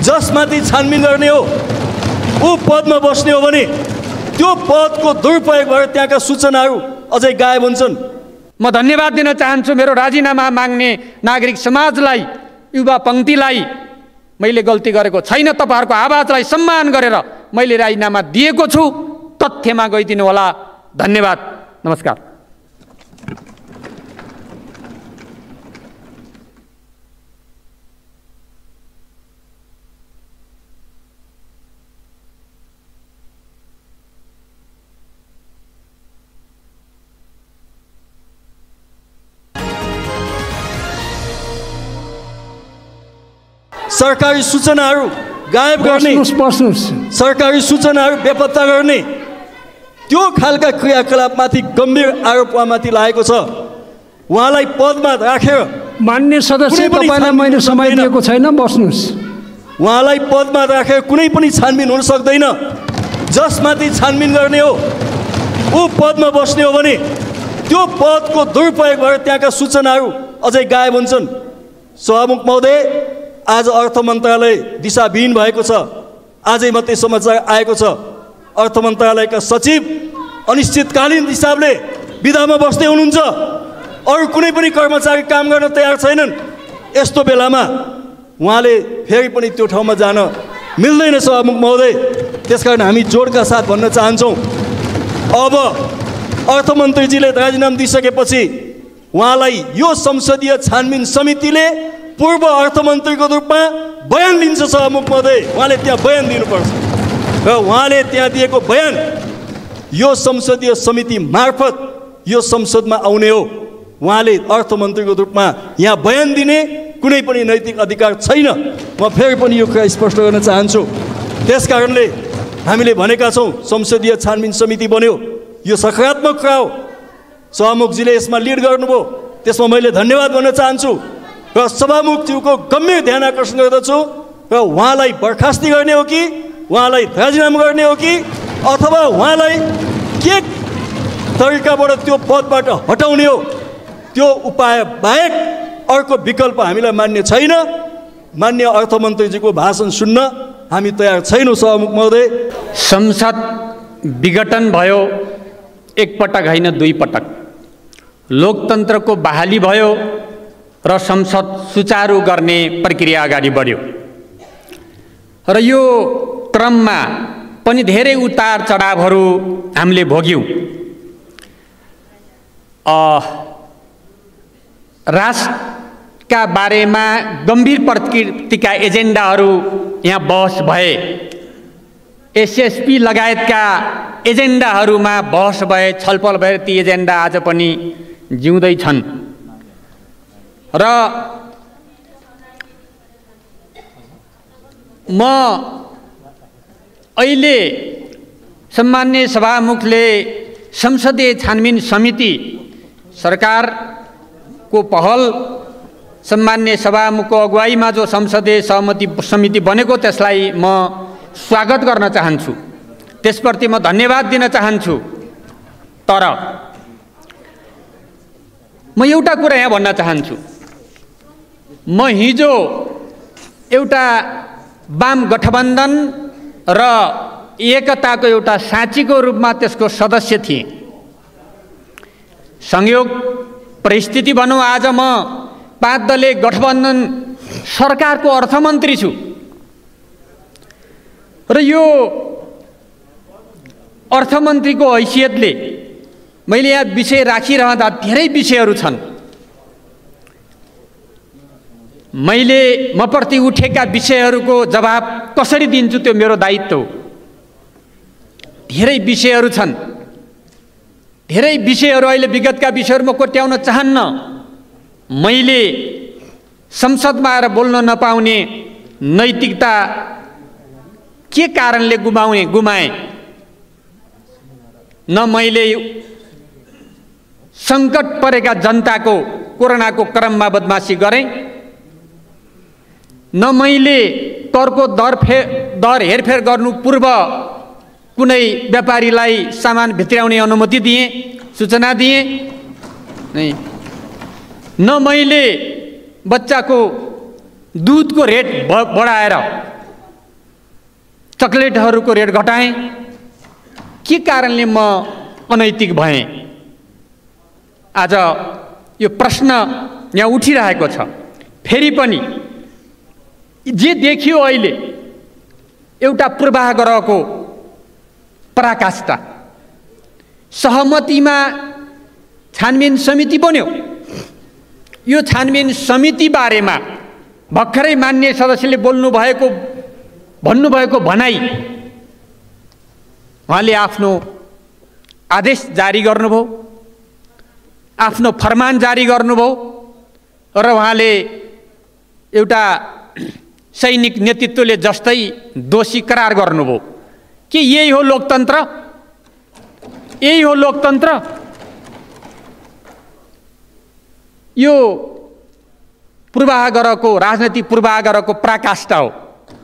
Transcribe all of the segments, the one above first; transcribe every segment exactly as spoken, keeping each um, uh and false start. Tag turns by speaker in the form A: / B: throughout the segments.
A: जसमाथि छानबिन गर्ने हो ऊ पदमा बस्ने हो भने त्यो पदको दुरुपयोग भएर त्यहाँका सूचनाहरू अझै गायब हुन्छन्।
B: म धन्यवाद दिन चाहन्छु मेरो राजीनामा माग्ने नागरिक समाजलाई, युवा पङ्क्तिलाई। मैले गल्ती गरेको छैन, तपाईँहरूको आवाजलाई सम्मान गरेर मैले राजीनामा दिएको छु। तथ्यमा गइदिनु होला। धन्यवाद, नमस्कार।
A: सरकारी सूचनाहरू गायब गर्ने, सरकारी सूचनाहरू बेपत्ता गर्ने त्यो खालका क्रियाकलापमाथि गम्भीर आरोप उहाँमाथि लागेको छ। उहाँलाई पदमा राखेर
C: मान्य सदस्य तपाईँलाई मैले समय दिएको छैन, बस्नुहोस्।
A: उहाँलाई पदमा राखेर कुनै पनि छानबिन हुन सक्दैन। जसमाथि छानबिन गर्ने हो ऊ पदमा बस्ने हो भने त्यो पदको दुरुपयोग भएर त्यहाँका सूचनाहरू अझै गायब हुन्छन्। सभामुख महोदय, आज अर्थ मन्त्रालय दिशाविहीन भएको छ। आजै मात्रै समाचार आएको छ अर्थ मन्त्रालयका सचिव अनिश्चितकालीन हिसाबले विधामा बस्दै हुनुहुन्छ। अरू कुनै पनि कर्मचारी काम गर्न तयार छैनन्। यस्तो बेलामा उहाँले फेरि पनि त्यो ठाउँमा जान मिल्दैन सभामुख महोदय। त्यसकारण हामी जोडका साथ भन्न चाहन्छौँ, अब अर्थमन्त्रीजीले राजीनामा दिइसकेपछि उहाँलाई यो संसदीय छानबिन समितिले पूर्व अर्थमन्त्रीको रूपमा बयान लिन्छ। सभामुख महोदय, उहाँले त्यहाँ बयान दिनुपर्छ र उहाँले त्यहाँ दिएको बयान यो संसदीय समिति मार्फत यो संसदमा आउने हो। उहाँले अर्थमन्त्रीको रूपमा यहाँ बयान दिने कुनै पनि नैतिक अधिकार छैन। म फेरि पनि यो कुरा स्पष्ट गर्न चाहन्छु। त्यसकारणले हामीले भनेका छौँ संसदीय छानबिन समिति बन्यो, यो सकारात्मक कुरा हो। सभामुखजीले यसमा लिड गर्नुभयो, त्यसमा मैले धन्यवाद भन्न चाहन्छु र सभामुखज्यूको गम्भीर ध्यान आकर्षण गर्दछु र उहाँलाई बर्खास्ती गर्ने हो कि उहाँलाई राजीनामा गर्ने हो कि अथवा उहाँलाई के तरिकाबाट त्यो पदबाट हटाउने हो, त्यो उपाय बाहेक अर्को विकल्प हामीलाई मान्य छैन। मान्य अर्थमन्त्रीजीको भाषण सुन्न हामी तयार छैनौँ। सभामुख महोदय,
B: संसद विघटन भयो एकपटक होइन दुई पटक। लोकतन्त्रको बहाली भयो र संसद सुचारू गर्ने प्रक्रिया अगाडि बढ्यो र यो क्रममा पनि धेरै उतार चढावहरू हामीले भोग्यौँ। राष्ट्रका बारेमा गम्भीर प्रकृतिका एजेन्डाहरू यहाँ बहस भए, एसएसपी लगायतका एजेन्डाहरूमा बहस भए, छलफल भए। ती एजेन्डा आज पनि जिउँदै छन् र म अहिले सम्माननीय सभामुखले संसदीय छानबिन समिति सरकारको पहल, सम्माननीय सभामुखको अगुवाईमा जो संसदीय सहमति समिति बनेको त्यसलाई म स्वागत गर्न चाहन्छु, त्यसप्रति म धन्यवाद दिन चाहन्छु। तर म एउटा कुरा यहाँ भन्न चाहन्छु। म हिजो एउटा वाम गठबन्धन र एकताको एउटा साँचीको रूपमा त्यसको सदस्य थिएँ। संयोग परिस्थिति भनौँ, आज म पाँच दलीय गठबन्धन सरकारको अर्थमन्त्री छु र यो अर्थमन्त्रीको हैसियतले मैले यहाँ विषय राखिरहँदा धेरै विषयहरू छन्। मैले म प्रति उठेका विषयहरूको जवाब कसरी दिन्छु त्यो मेरो दायित्व हो। धेरै विषयहरू छन्, धेरै विषयहरू अहिले विगतका विषयहरू म कोट्याउन चाहन्न। मैले संसदमा आएर बोल्न नपाउने नैतिकता के कारणले गुमाउने गुमाएँ, न मैले सङ्कट परेका जनताको कोरोनाको क्रममा बदमासी गरेँ, न मैले करको दर फे दर हेरफेर गर्नु पूर्व कुनै व्यापारीलाई सामान भित्राउने अनुमति दिएँ, सूचना दिएँ, नै न मैले बच्चाको दुधको रेट बढाएर चकलेटहरूको रेट घटाएँ? के कारणले म अनैतिक भएँ? आज यो प्रश्न यहाँ उठिरहेको छ। फेरि पनि जे देखियो अहिले एउटा पूर्वाग्रहको पराकाष्ठा। सहमतिमा छानबिन समिति बन्यो। यो छानबिन समिति बारेमा भर्खरै मान्य सदस्यले बोल्नु भएको भन्नुभएको भनाइ उहाँले आफ्नो आदेश जारी गर्नुभयो, आफ्नो फरमान जारी गर्नुभयो र उहाँले एउटा सैनिक नेतृत्वले जस्तै दोषी करार गर्नुभयो। के यही हो लोकतन्त्र? यही हो लोकतन्त्र? यो पूर्वाग्रहको राजनीतिक पूर्वाग्रहको पराकाष्ठा हो।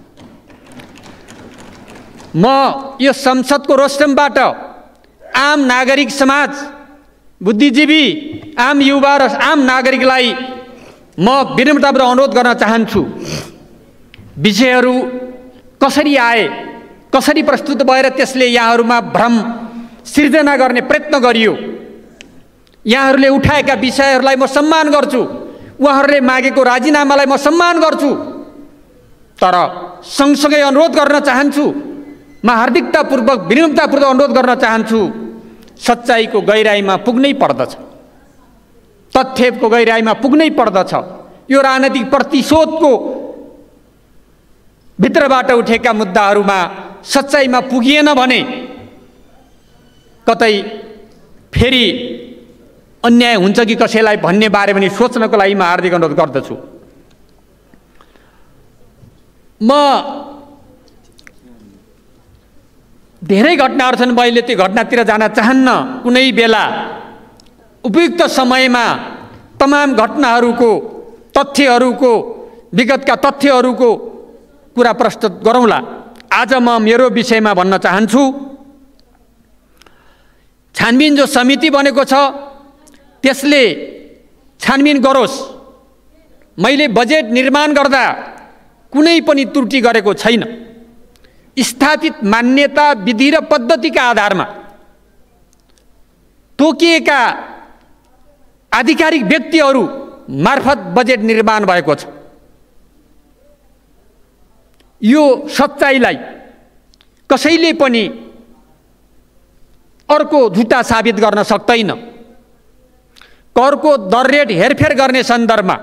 B: म यो संसदको रोस्टमबाट आम नागरिक समाज, बुद्धिजीवी, आम युवा र आम नागरिकलाई म विनम्रतापूर्वक अनुरोध गर्न चाहन्छु। विषयहरू कसरी आए, कसरी प्रस्तुत भएर त्यसले यहाँहरूमा भ्रम सिर्जना गर्ने प्रयत्न गरियो। यहाँहरूले उठाएका विषयहरूलाई म सम्मान गर्छु, उहाँहरूले मागेको राजीनामालाई म सम्मान गर्छु, तर सँगसँगै अनुरोध गर्न चाहन्छु, म हार्दिकतापूर्वक विनम्रतापूर्वक अनुरोध गर्न चाहन्छु, सच्चाइको गहिराइमा पुग्नै पर्दछ, तथ्यको गहिराइमा पुग्नै पर्दछ। यो राजनीतिक प्रतिशोधको भित्रबाट उठेका मुद्दाहरूमा सच्चाइमा पुगिएन भने कतै फेरि अन्याय हुन्छ कि कसैलाई भन्ने बारे पनि सोच्नको लागि म हार्दिक अनुरोध गर्दछु। म धेरै घटनाहरू छन्, मैले त्यो घटनातिर जान चाहन्न। कुनै बेला उपयुक्त समयमा तमाम घटनाहरूको, तथ्यहरूको, विगतका तथ्यहरूको कुरा प्रस्तुत गरौँला। आज म मेरो विषयमा भन्न चाहन्छु। छानबिन जो समिति बनेको छ त्यसले छानबिन गरोस्। मैले बजेट निर्माण गर्दा कुनै पनि त्रुटि गरेको छैन। स्थापित मान्यता, विधि र पद्धतिका आधारमा तोकिएका आधिकारिक व्यक्तिहरू मार्फत बजेट निर्माण भएको छ। यो सच्चाइलाई कसैले पनि अर्को झुटा साबित गर्न सक्दैन। करको दर रेट हेरफेर गर्ने सन्दर्भमा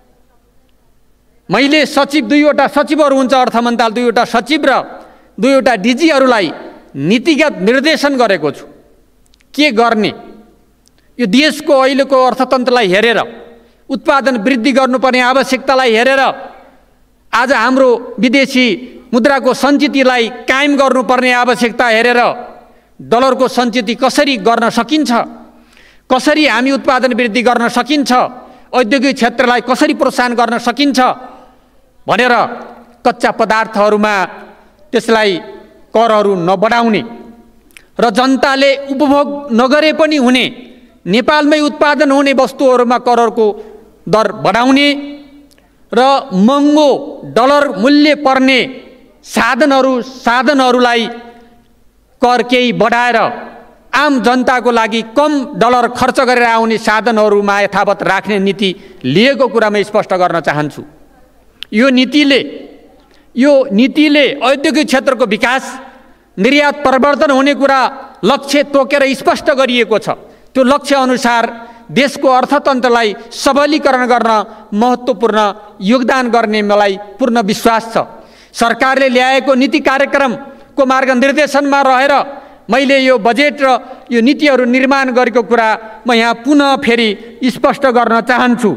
B: मैले सचिव, दुईवटा सचिवहरू हुन्छ अर्थ मन्त्रालय, दुईवटा सचिव र दुईवटा डिजीहरूलाई नीतिगत निर्देशन गरेको छु। के गर्ने, यो देशको अहिलेको अर्थतन्त्रलाई हेरेर, उत्पादन वृद्धि गर्नुपर्ने आवश्यकतालाई हेरेर, आज हाम्रो विदेशी मुद्राको सञ्चितलाई कायम गर्नुपर्ने आवश्यकता हेरेर डलरको सञ्चित कसरी गर्न सकिन्छ, कसरी हामी उत्पादन वृद्धि गर्न सकिन्छ, औद्योगिक क्षेत्रलाई कसरी प्रोत्साहन गर्न सकिन्छ भनेर कच्चा पदार्थहरूमा त्यसलाई करहरू नबढाउने र जनताले उपभोग नगरे पनि हुने, नेपालमै उत्पादन हुने वस्तुहरूमा करहरूको दर बढाउने र महँगो डलर मूल्य पर्ने साधनहरू साधनहरूलाई कर केही बढाएर आम जनताको लागि कम डलर खर्च गरेर आउने साधनहरूमा यथावत राख्ने नीति लिएको कुरा म स्पष्ट गर्न चाहन्छु। यो नीतिले यो नीतिले औद्योगिक क्षेत्रको विकास, निर्यात प्रवर्धन हुने कुरा लक्ष्य तोकेर स्पष्ट गरिएको छ। त्यो लक्ष्य अनुसार देशको अर्थतन्त्रलाई सबलीकरण गर्न महत्त्वपूर्ण योगदान गर्ने मलाई पूर्ण विश्वास छ। सरकारले ल्याएको नीति कार्यक्रमको मार्गनिर्देशनमा रहेर मैले यो बजेट र यो नीतिहरू निर्माण गरेको कुरा म यहाँ पुनः फेरि स्पष्ट गर्न चाहन्छु।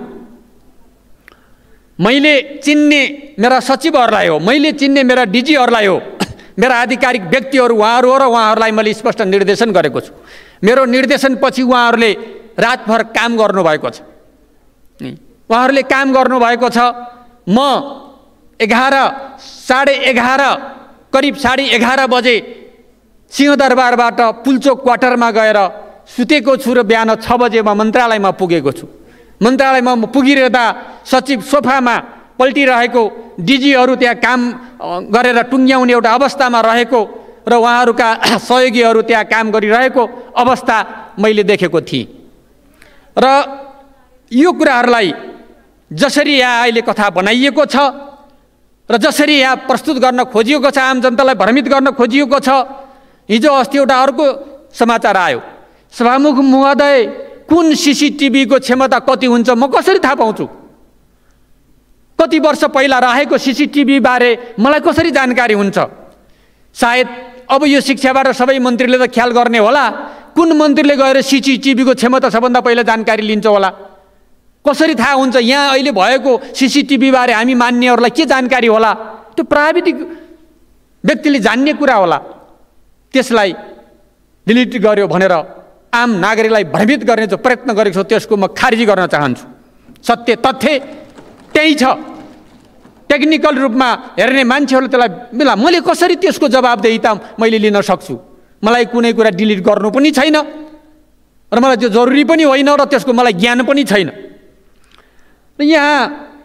B: मैले चिन्ने मेरा सचिवहरूलाई हो, मैले चिन्ने मेरा डिजीहरूलाई हो, मेरा आधिकारिक व्यक्तिहरू उहाँहरू हो र उहाँहरूलाई मैले स्पष्ट निर्देशन गरेको छु। मेरो निर्देशनपछि उहाँहरूले रातभर काम गर्नुभएको छ। उहाँहरूले काम गर्नुभएको छ। म एघार साढे एघार करिब साढे एघार बजे सिंहदरबारबाट पुल्चोक क्वार्टरमा गएर सुतेको छु र बिहान छ बजे म मन्त्रालयमा पुगेको छु। मन्त्रालयमा पुगिरहँदा सचिव सोफामा पल्टिरहेको, डिजीहरू त्यहाँ काम गरेर टुङ्ग्याउने एउटा अवस्थामा रहेको र उहाँहरूका सहयोगीहरू त्यहाँ काम गरिरहेको अवस्था मैले देखेको थिएँ। र यो कुराहरूलाई जसरी यहाँ अहिले कथा बनाइएको छ र जसरी यहाँ प्रस्तुत गर्न खोजिएको छ, आम जनतालाई भ्रमित गर्न खोजिएको छ, हिजो अस्ति एउटा अर्को समाचार आयो, सभामुख महोदय कुन सिसिटिभीको क्षमता कति हुन्छ म कसरी थाहा पाउँछु? कति वर्ष पहिला राखेको सिसिटिभी बारे मलाई कसरी जानकारी हुन्छ? सायद अब यो शिक्षाबाट सबै मन्त्रीले त ख्याल गर्ने होला, कुन मन्त्रीले गएर सिसिटिभीको क्षमता सबभन्दा पहिला जानकारी लिन्छ होला? कसरी थाहा हुन्छ? यहाँ अहिले भएको सिसिटिभी बारे हामी मान्नेहरूलाई के जानकारी होला? त्यो प्राविधिक व्यक्तिले जान्ने कुरा होला। त्यसलाई डिलिट गर्यो भनेर आम नागरिकलाई भ्रमित गर्ने जो प्रयत्न गरेको छ त्यसको म खारिज गर्न चाहन्छु। सत्य तथ्य त्यही छ। टेक्निकल रूपमा हेर्ने मान्छेहरूले त्यसलाई बेला मैले कसरी त्यसको जवाबदेहिता मैले लिन सक्छु? मलाई कुनै कुरा डिलिट गर्नु पनि छैन र मलाई त्यो जरुरी पनि होइन र त्यसको मलाई ज्ञान पनि छैन। यहाँ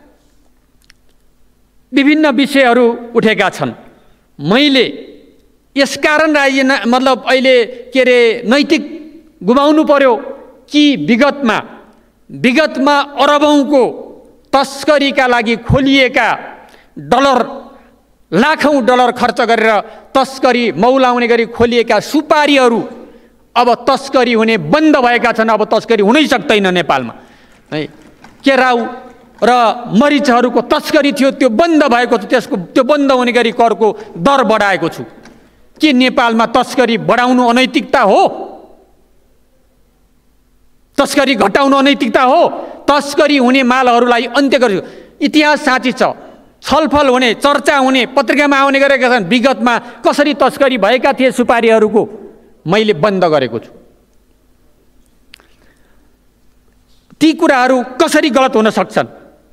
B: विभिन्न विषयहरू उठेका छन्। मैले यसकारण राजीना मतलब अहिले के अरे नैतिक गुमाउनु पर्यो कि विगतमा विगतमा अरबौंको तस्करीका लागि खोलिएका डलर लाखौं डलर खर्च गरेर तस्करी मौलाउने गरी खोलिएका सुपारीहरू अब तस्करी हुने बन्द भएका छन्। अब तस्करी हुनै सक्दैन नेपालमा है। केराउ र मरिचहरूको तस्करी थियो, त्यो बन्द भएको छ। त्यसको त्यो बन्द हुने गरी करको दर बढाएको छु। के नेपालमा तस्करी बढाउनु अनैतिकता हो? तस्करी घटाउनु अनैतिकता हो? तस्करी हुने मालहरूलाई अन्त्य गर्नु। इतिहास साँची छ, छलफल हुने, चर्चा हुने, पत्रिकामा आउने गरेका छन्। विगतमा कसरी तस्करी भएका थिए सुपारीहरूको मैले बन्द गरेको छु। ती कुराहरू कसरी गलत हुन सक्छन्?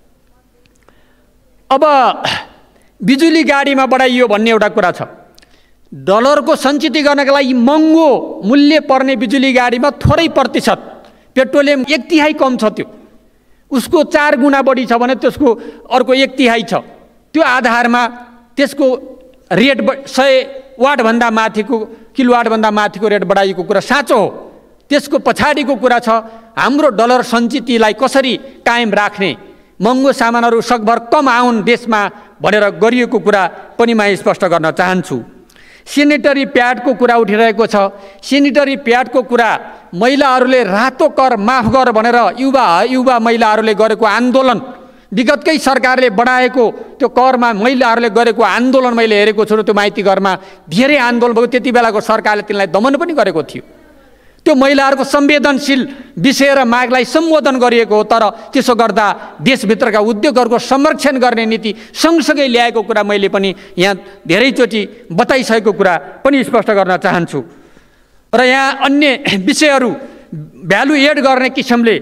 B: अब बिजुली गाडीमा बढाइयो भन्ने एउटा कुरा छ। डलरको सञ्चित गर्नका लागि महँगो मूल्य पर्ने बिजुली गाडीमा थोरै प्रतिशत पेट्रोलियम एक तिहाई कम छ। त्यो उसको चार गुणा बढी छ भने त्यसको अर्को एक तिहाई छ। त्यो आधारमा त्यसको रेट सय वाटभन्दा माथिको किलोवाटभन्दा माथिको रेट बढाइएको कुरा साँचो हो। त्यसको पछाडिको कुरा छ हाम्रो डलर सञ्चितलाई कसरी कायम राख्ने, महँगो सामानहरू सकभर कम आउन् देशमा भनेर गरिएको कुरा पनि म स्पष्ट गर्न चाहन्छु। सेनिटरी प्याडको कुरा उठिरहेको छ। सेनिटरी प्याडको कुरा महिलाहरूले रातो कर माफ गर भनेर युवा युवा महिलाहरूले गरेको आन्दोलन, विगतकै सरकारले बढाएको त्यो करमा महिलाहरूले गरेको आन्दोलन मैले हेरेको छु र त्यो माइती घरमा धेरै आन्दोलन भयो। त्यति बेलाको सरकारले तिनलाई दमन पनि गरेको थियो। त्यो महिलाहरूको संवेदनशील विषय र मागलाई सम्बोधन गरिएको हो। तर त्यसो गर्दा देशभित्रका उद्योगहरूको संरक्षण गर्ने नीति सँगसँगै ल्याएको कुरा मैले पनि यहाँ धेरैचोटि बताइसकेको कुरा पनि स्पष्ट गर्न चाहन्छु। र यहाँ अन्य विषयहरू भ्यालु एड गर्ने किसिमले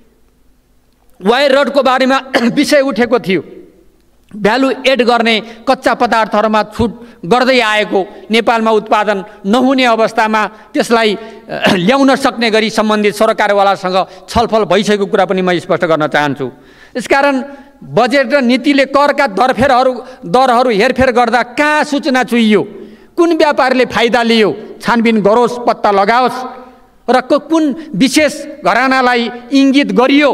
B: वायर रडको बारेमा विषय उठेको थियो। भ्यालु एड गर्ने कच्चा पदार्थहरूमा छुट गर्दै आएको, नेपालमा उत्पादन नहुने अवस्थामा त्यसलाई ल्याउन सक्ने गरी सम्बन्धित सरकारवालासँग छलफल भइसकेको कुरा पनि म स्पष्ट गर्न चाहन्छु। यसकारण बजेट र नीतिले करका दरफेरहरू दरहरू हेरफेर गर्दा कहाँ सूचना चुइयो, कुन व्यापारीले फाइदा लियो छानबिन गरोस्, पत्ता लगाओस् र कुन विशेष घरानालाई इङ्गित गरियो।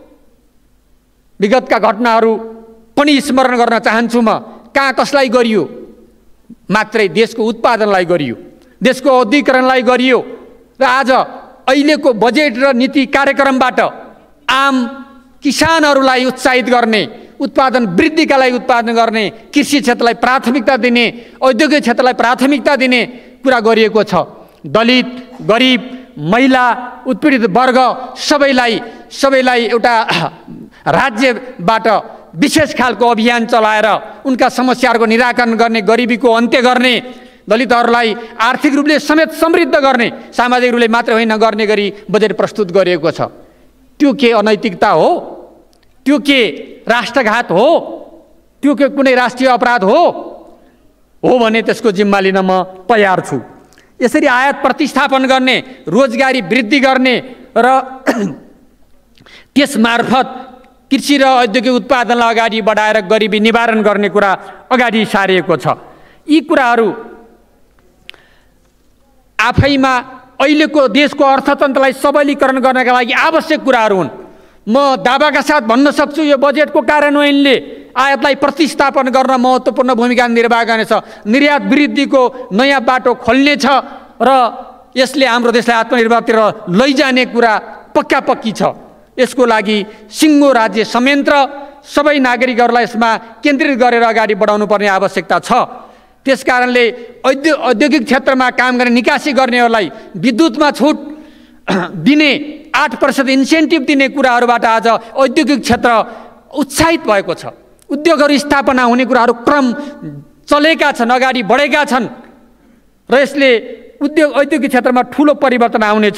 B: विगतका घटनाहरू पनि स्मरण गर्न चाहन्छु म। कहाँ कसलाई गरियो? मात्रै देशको उत्पादनलाई गरियो, देशको औद्योगिकरणलाई गरियो। र आज अहिलेको बजेट र नीति कार्यक्रमबाट आम किसानहरूलाई उत्साहित गर्ने, उत्पादन वृद्धिका लागि उत्पादन गर्ने, कृषि क्षेत्रलाई प्राथमिकता दिने, औद्योगिक क्षेत्रलाई प्राथमिकता दिने कुरा गरिएको छ। दलित, गरिब, महिला, उत्पीडित वर्ग सबैलाई सबैलाई एउटा राज्यबाट विशेष खालको अभियान चलाएर उनका समस्याहरूको निराकरण गर्ने, गरिबीको अन्त्य गर्ने, दलितहरूलाई आर्थिक रूपले समेत समृद्ध गर्ने, सामाजिक रूपले मात्र होइन गर्ने गरी बजेट प्रस्तुत गरिएको छ। त्यो के अनैतिकता हो? त्यो के राष्ट्रघात हो? त्यो के कुनै राष्ट्रिय अपराध हो? हो भने त्यसको जिम्मा लिन म तयार छु। यसरी आयात प्रतिस्थापन गर्ने, रोजगारी वृद्धि गर्ने र त्यसमार्फत कृषि र औद्योगिक उत्पादनलाई अगाडि बढाएर गरिबी निवारण गर्ने कुरा अगाडि सारिएको छ। यी कुराहरू आफैमा अहिलेको देशको अर्थतन्त्रलाई सबलीकरण गर्नका लागि आवश्यक कुराहरू हुन्। म दावाका साथ भन्न सक्छु यो बजेटको कार्यान्वयनले आयातलाई प्रतिस्थापन गर्न महत्त्वपूर्ण भूमिका निर्वाह गर्नेछ, निर्यात वृद्धिको नयाँ बाटो खोल्नेछ र यसले हाम्रो देशलाई आत्मनिर्भरतिर लैजाने कुरा पक्का पक्की छ। यसको लागि सिङ्गो राज्य संयन्त्र सबै नागरिकहरूलाई यसमा केन्द्रित गरेर अगाडि बढाउनु पर्ने आवश्यकता छ। त्यसकारणले औद्यो औद्योगिक क्षेत्रमा काम गर्ने निकासी गर्नेहरूलाई विद्युतमा छुट दिने आठ प्रतिशत इन्सेन्टिभ दिने कुराहरूबाट आज औद्योगिक क्षेत्र उत्साहित भएको छ। उद्योगहरू स्थापना हुने कुराहरू क्रम चलेका छन्, अगाडि बढेका छन् र यसले उद्योग औद्योगिक क्षेत्रमा ठुलो परिवर्तन आउनेछ।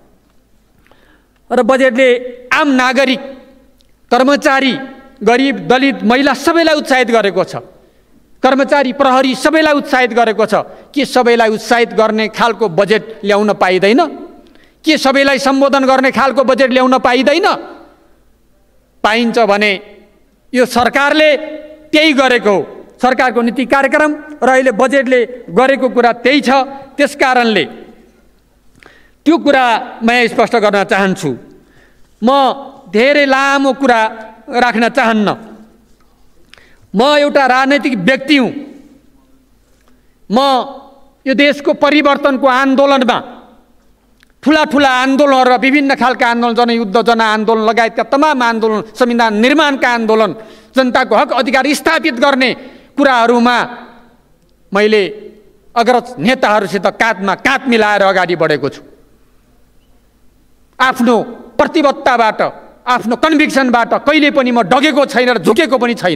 B: र बजेटले आम नागरिक, कर्मचारी, गरिब, दलित, महिला सबैलाई उत्साहित गरेको छ। कर्मचारी, प्रहरी सबैलाई उत्साहित गरेको छ। के सबैलाई उत्साहित गर्ने खालको बजेट ल्याउन पाइँदैन? के सबैलाई सम्बोधन गर्ने खालको बजेट ल्याउन पाइँदैन? पाइन्छ भने यो सरकारले त्यही गरेको हो। सरकारको नीति कार्यक्रम र अहिले बजेटले गरेको कुरा त्यही छ। त्यसकारणले त्यो कुरा म स्पष्ट गर्न चाहन्छु। म धेरै लामो कुरा राख्न चाहन्न। म एउटा राजनैतिक व्यक्ति हुँ। म यो देशको परिवर्तनको आन्दोलनमा ठुला ठुला आन्दोलनहरू, विभिन्न खालका आन्दोलन, जनयुद्ध, जनआन्दोलन लगायतका तमाम आन्दोलन, संविधान निर्माणका आन्दोलन, जनताको हक अधिकार स्थापित गर्ने कुराहरूमा मैले अग्रज नेताहरूसित काँधमा काँध मिलाएर अगाडि बढेको छु। आफ्नो प्रतिबद्धताबाट, आफ्नो कन्भिक्सनबाट कहिले पनि म डगेको छैन र झुकेको पनि छैन।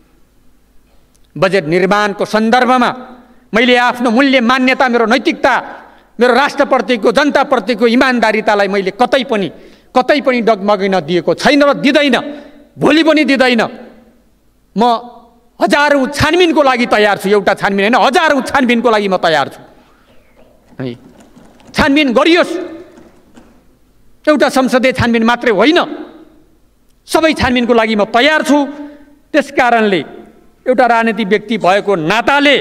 B: बजेट निर्माणको सन्दर्भमा मैले आफ्नो मूल्य मान्यता, मेरो नैतिकता, मेरो राष्ट्रप्रतिको, जनताप्रतिको इमान्दारितालाई मैले कतै पनि कतै पनि डगमगिन दिएको छैन र दिँदैन, भोलि पनि दिँदैन। म हजारौँ छानबिनको लागि तयार छु। एउटा छानबिन होइन, हजारौँ छानबिनको लागि म तयार छु। है, छानबिन गरियोस्। एउटा संसदीय छानबिन मात्रै होइन, सबै छानबिनको लागि म तयार छु। त्यसकारणले एउटा राजनीतिक व्यक्ति भएको नाताले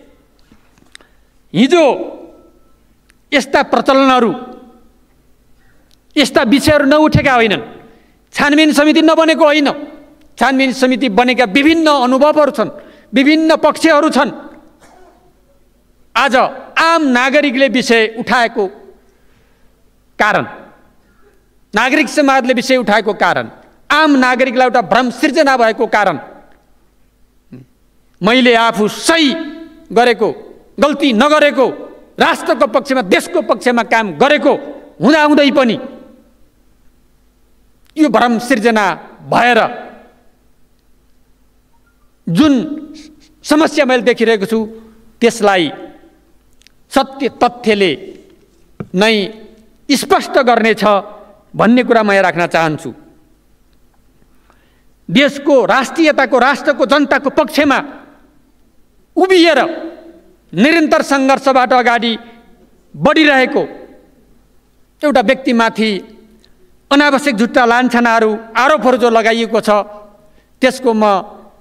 B: हिजो यस्ता प्रचलनहरू, यस्ता विषयहरू नउठेका होइनन्। छानबिन समिति नबनेको होइन। छानबिन समिति बनेका विभिन्न अनुभवहरू छन्, विभिन्न पक्षहरू छन्। आज आम नागरिकले विषय उठाएको कारण, नागरिक समाजले विषय उठाएको कारण, आम नागरिकलाई एउटा भ्रम सिर्जना भएको कारण मैले आफू सही गरेको, गल्ती नगरेको, राष्ट्रको पक्षमा, देशको पक्षमा काम गरेको हुँदाहुँदै पनि यो भ्रम सिर्जना भएर जुन समस्या मैले देखिरहेको छु त्यसलाई सत्य तथ्यले नै स्पष्ट गर्नेछ भन्ने कुरा म यहाँ राख्न चाहन्छु। देशको राष्ट्रियताको, राष्ट्रको, जनताको पक्षमा उभिएर निरन्तर सङ्घर्षबाट अगाडि बढिरहेको एउटा व्यक्तिमाथि अनावश्यक झुट्टा लान्छनाहरू, आरोपहरू जो लगाइएको छ त्यसको म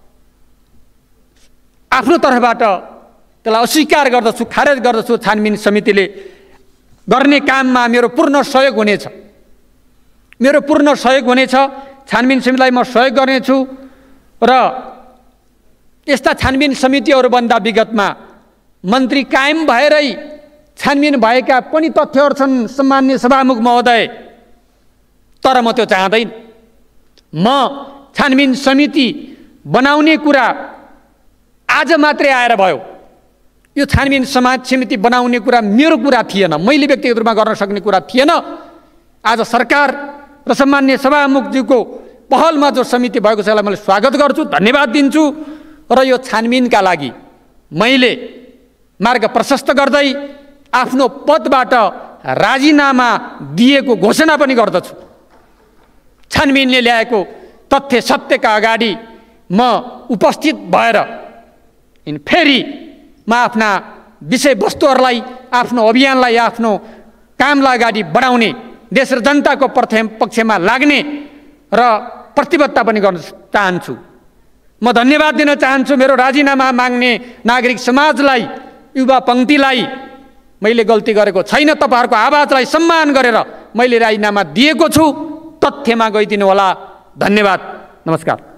B: आफ्नो तर्फबाट त्यसलाई अस्वीकार गर्दछु, खारेज गर्दछु। छानबिन समितिले गर्ने काममा मेरो पूर्ण सहयोग हुनेछ, मेरो पूर्ण सहयोग हुनेछ। छानबिन समितिलाई म सहयोग गर्नेछु र यस्ता छानबिन समितिहरूभन्दा विगतमा मन्त्री कायम भएरै छानबिन भएका पनि तथ्यहरू छन् सम्माननीय सभामुख महोदय, तर म त्यो चाहँदैन। म छानबिन समिति बनाउने कुरा आज मात्रै आएर भयो। यो छानबिन समाज समिति बनाउने कुरा मेरो कुरा थिएन, मैले व्यक्तिगत रूपमा गर्न सक्ने कुरा थिएन। आज सरकार र सम्माननीय सभामुखज्यूको पहलमा जो समिति भएको छ यसलाई मैले स्वागत गर्छु, धन्यवाद दिन्छु र यो छानबिनका लागि मैले मार्ग प्रशस्त गर्दै आफ्नो पदबाट राजीनामा दिएको घोषणा पनि गर्दछु। छानबिनले ल्याएको तथ्य सत्यका अगाडि म उपस्थित भएर फेरि म आफ्ना विषयवस्तुहरूलाई, आफ्नो अभियानलाई, आफ्नो कामलाई अगाडि बढाउने, देश र जनताको पक्षमा लाग्ने र प्रतिबद्धता पनि गर्न चाहन्छु। म धन्यवाद दिन चाहन्छु मेरो राजीनामा माग्ने नागरिक समाजलाई, युवा पङ्क्तिलाई। मैले गल्ती गरेको छैन, तपाईँहरूको आवाजलाई सम्मान गरेर मैले राजीनामा दिएको छु। तथ्यमा गइदिनु होला। धन्यवाद, नमस्कार।